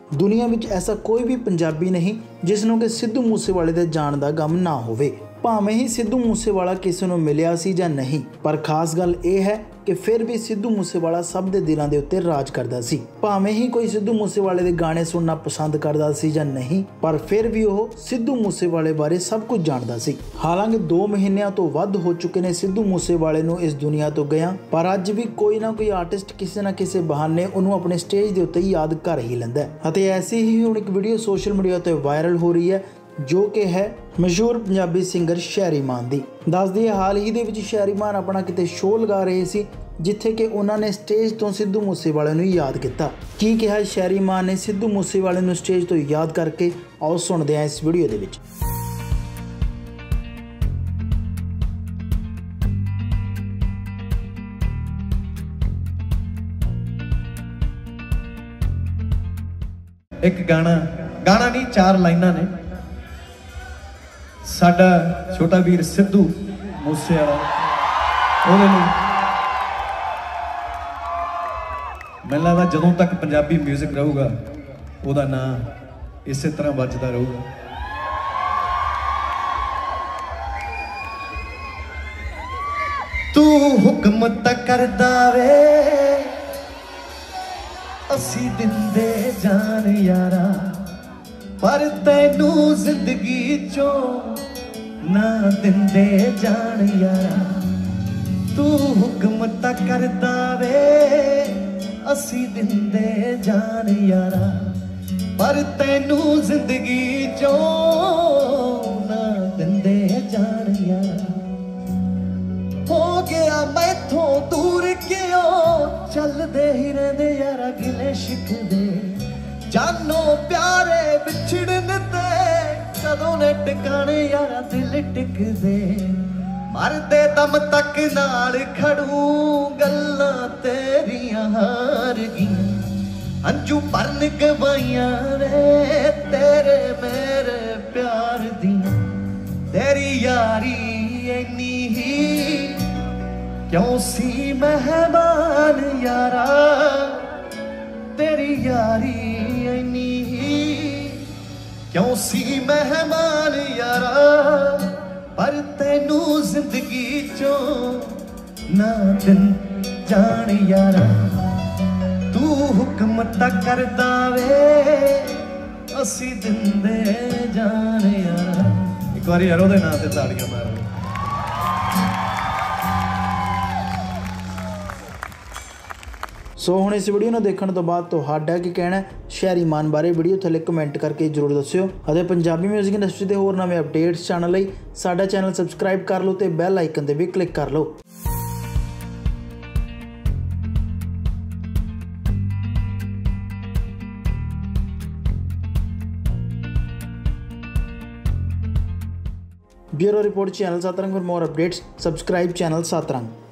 दुनिया में ऐसा कोई भी पंजाबी नहीं जिसनों कि सिद्धू मूसेवाले दे जाण दा गम ना होवे। भावें ही सिद्धू मूसेवाला किसी नूं मिलिया सी जां नहीं, पर खास गल यह है कि फिर भी सिद्धू मूसेवाला सब दे दिलां दे उत्ते राज करदा सी। भावें ही कोई सिद्धू मूसेवाले दे गाने सुनना पसंद करदा सी जां नहीं, पर फिर भी वह सिद्धू मूसेवाले बारे सब कुछ जानदा सी। हालांकि 2 महीनों तो वध हो चुके ने सिद्धू मूसेवाले नूं इस दुनिया तो गया, पर अज भी कोई ना कोई आर्टिस्ट किसी ना किसी बहाने उन्होंने अपने स्टेज के उत्ते याद कर ही लैंदा है। अते ऐसी ही हुण एक वीडियो सोशल मीडिया ते वायरल हो रही है जो कि है मशहूर पंजाबी सिंगर शहरी मान दी। दस दिए हाल ही दे विच शहरी मान अपना किते शो लगा रहे सी जिथे कि उन्होंने स्टेज तो सिद्धू मूसेवाले नूं याद किया। की कहा शहरी मान ने सिद्धू मूसेवाले नूं स्टेज तो याद करके, आओ सुनते हैं इस वीडियो दे विच। एक गाना नहीं 4 लाइनां ने। साडा छोटा वीर सिद्धू मूसेवाला ओहदे नूं मैनूं लगदा जदों तक पंजाबी म्यूजिक रहूगा ओहदा नाम इसे तरह बजदा रहूगा। तू हुक्म तां करदा वे असी दिंदे जान यारा, पर तैनू जिंदगी चो ना दिंदे जान यारा। तू हुक्म तां करदा वे असी दिंदे जान यारा, पर तैनू जिंदगी चो ना दिंदे जान यारा। हो गया मैथों दूर क्यों चलदे ही रहिंदे यारा गिले शिकदे, जानो प्यारे बिछड़न ते कदों ने टिकाने यारा दिल टिकदे। मरदे दम तक नाल खड़ू गल्लां तेरियां हार गईयां, अंजू भरन गवाइयां वे तेरे मेरे प्यार दियां। तेरी यारी इन्नी ही क्यों सी मेहमान यारा, तेरी यारी इन्नी ही क्यों सी मेहमान यारा, पर तैनू जिंदगी चो ना दिन जान यारा। तू हुक्म तां करदा वे असी दिंदे जान यारा। एक बार यार ओहदे नाम ते ताड़ियां मारो। सो हुण इस वीडियो नूं देखण तो बाद तुहाडा की कहना है शहरी मान बारे वीडियो थल्ले कमेंट करके जरूर दस्सिओ। अते पंजाबी म्यूजिक इंडस्ट्री के होर नवे अपडेट्स जानने लई साडा चैनल सबसक्राइब कर लो ते बैल आइकन ते भी क्लिक कर लो। Bureau report channel Saatrang. For more updates subscribe channel सातरंग।